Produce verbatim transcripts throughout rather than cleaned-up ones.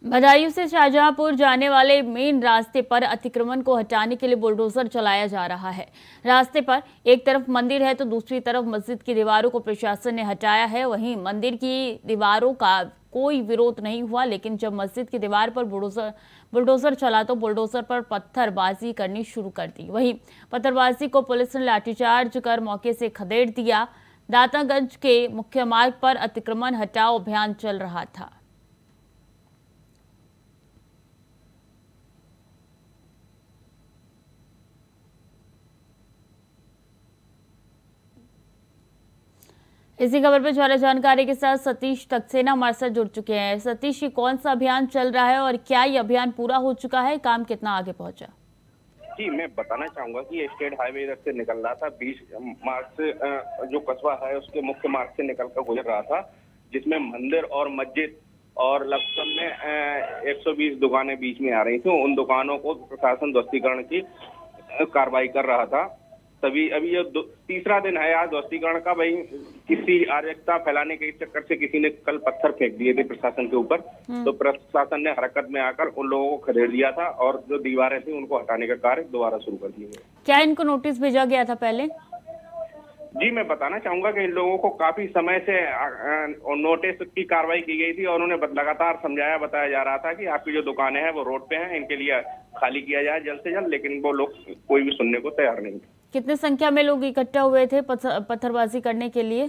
बदायूं से शाहजहांपुर जाने वाले मेन रास्ते पर अतिक्रमण को हटाने के लिए बुलडोजर चलाया जा रहा है। रास्ते पर एक तरफ मंदिर है तो दूसरी तरफ मस्जिद की दीवारों को प्रशासन ने हटाया है। वहीं मंदिर की दीवारों का कोई विरोध नहीं हुआ, लेकिन जब मस्जिद की दीवार पर बुलडोजर बुलडोजर चला तो बुलडोजर पर पत्थरबाजी करनी शुरू कर दी। वहीं पत्थरबाजी को पुलिस ने लाठीचार्ज कर मौके से खदेड़ दिया। दातागंज के मुख्य मार्ग पर अतिक्रमण हटाओ अभियान चल रहा था। इसी खबर पर ज्यादा जानकारी के साथ सतीश सक्सेना हमारे साथ जुड़ चुके हैं। सतीश, ये कौन सा अभियान चल रहा है और क्या ये अभियान पूरा हो चुका है? काम कितना आगे पहुंचा? जी, मैं बताना चाहूंगा कि ये स्टेट हाईवे इधर से निकल रहा था। बीस मार्च से जो कस्बा है उसके मुख्य मार्ग से निकलकर गुजर रहा था, जिसमें मंदिर और मस्जिद और लगभग में एक सौ बीस दुकानें बीच में आ रही थी। उन दुकानों को प्रशासन ध्वस्तीकरण की कार्रवाई कर रहा था। तभी अभी ये तीसरा दिन है आज ध्वस्तीकरण का। भाई किसी अराजकता फैलाने के चक्कर से किसी ने कल पत्थर फेंक दिए थे प्रशासन के ऊपर, तो प्रशासन ने हरकत में आकर उन लोगों को खदेड़ दिया था और जो दीवारें थी उनको हटाने का कार्य दोबारा शुरू कर दिया गया। क्या इनको नोटिस भेजा गया था पहले? जी, मैं बताना चाहूंगा कि इन लोगों को काफी समय से नोटिस की कार्रवाई की गई थी और उन्हें लगातार समझाया बताया जा रहा था कि आपकी जो दुकानें हैं वो रोड पे हैं, इनके लिए खाली किया जाए जल्द से जल्द, लेकिन वो लोग कोई भी सुनने को तैयार नहीं थे। कितने संख्या में लोग इकट्ठा हुए थे पत्थरबाजी करने के लिए?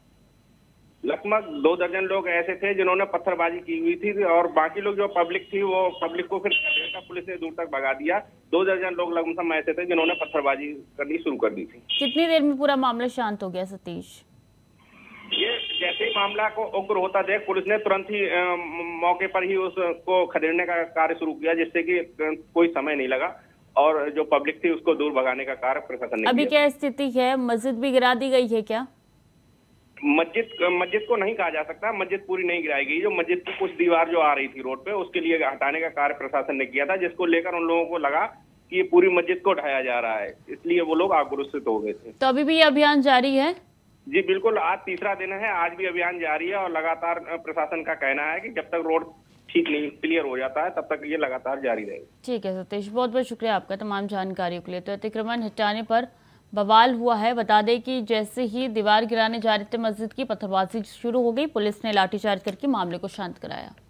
लगभग दो दर्जन लोग ऐसे थे जिन्होंने पत्थरबाजी की हुई थी और बाकी लोग जो पब्लिक थी वो पब्लिक को फिर पुलिस ने दूर तक भगा दिया। दो दर्जन लोग लगभग ऐसे थे जिन्होंने पत्थरबाजी करनी शुरू कर दी थी। कितनी देर में पूरा मामला शांत हो गया सतीश? ये जैसे ही मामला को उग्र होता देख पुलिस ने तुरंत ही मौके पर ही उसको खदेड़ने का कार्य शुरू किया, जिससे कि कोई समय नहीं लगा और जो पब्लिक थी उसको दूर भगाने का कार्य प्रशासन ने अभी क्या स्थिति है? मस्जिद भी गिरा दी गई है क्या? मस्जिद मस्जिद को नहीं कहा जा सकता, मस्जिद पूरी नहीं गिराई गई। जो मस्जिद की कुछ दीवार जो आ रही थी रोड पे उसके लिए हटाने का कार्य प्रशासन ने किया था, जिसको लेकर उन लोगों को लगा कि ये पूरी मस्जिद को ढाया जा रहा है, इसलिए वो लोग आक्रोशित हो गए थे। तो अभी भी ये अभियान जारी है? जी बिल्कुल, आज तीसरा दिन है, आज भी अभियान जारी है और लगातार प्रशासन का कहना है कि जब तक रोड ठीक नहीं क्लियर हो जाता है तब तक ये लगातार जारी रहेगा। ठीक है सतीश, बहुत बहुत शुक्रिया आपका तमाम जानकारियों के लिए। तो अतिक्रमण हटाने पर बवाल हुआ है। बता दें कि जैसे ही दीवार गिराने जा रहे थे मस्जिद की, पत्थरबाजी शुरू हो गई। पुलिस ने लाठीचार्ज करके मामले को शांत कराया।